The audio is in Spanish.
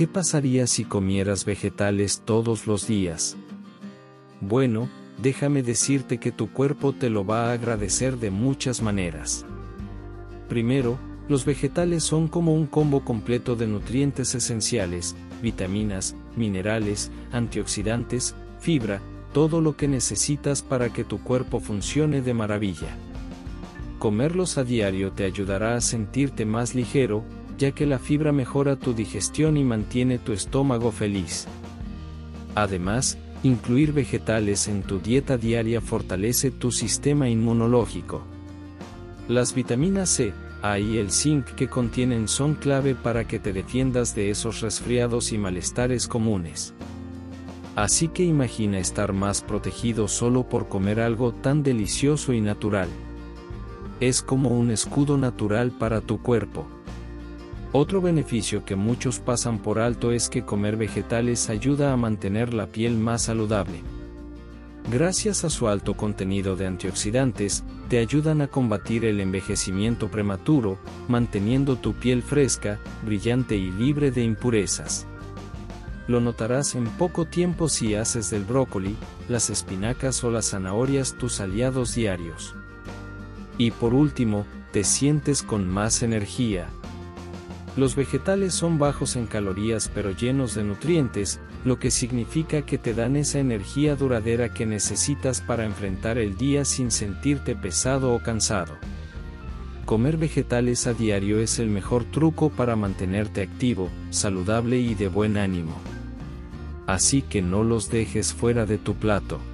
¿Qué pasaría si comieras vegetales todos los días? Bueno, déjame decirte que tu cuerpo te lo va a agradecer de muchas maneras. Primero, los vegetales son como un combo completo de nutrientes esenciales, vitaminas, minerales, antioxidantes, fibra, todo lo que necesitas para que tu cuerpo funcione de maravilla. Comerlos a diario te ayudará a sentirte más ligero, ya que la fibra mejora tu digestión y mantiene tu estómago feliz. Además, incluir vegetales en tu dieta diaria fortalece tu sistema inmunológico. Las vitaminas C, A y el zinc que contienen son clave para que te defiendas de esos resfriados y malestares comunes. Así que imagina estar más protegido solo por comer algo tan delicioso y natural. Es como un escudo natural para tu cuerpo. Otro beneficio que muchos pasan por alto es que comer vegetales ayuda a mantener la piel más saludable. Gracias a su alto contenido de antioxidantes, te ayudan a combatir el envejecimiento prematuro, manteniendo tu piel fresca, brillante y libre de impurezas. Lo notarás en poco tiempo si haces del brócoli, las espinacas o las zanahorias tus aliados diarios. Y por último, te sientes con más energía. Los vegetales son bajos en calorías pero llenos de nutrientes, lo que significa que te dan esa energía duradera que necesitas para enfrentar el día sin sentirte pesado o cansado. Comer vegetales a diario es el mejor truco para mantenerte activo, saludable y de buen ánimo. Así que no los dejes fuera de tu plato.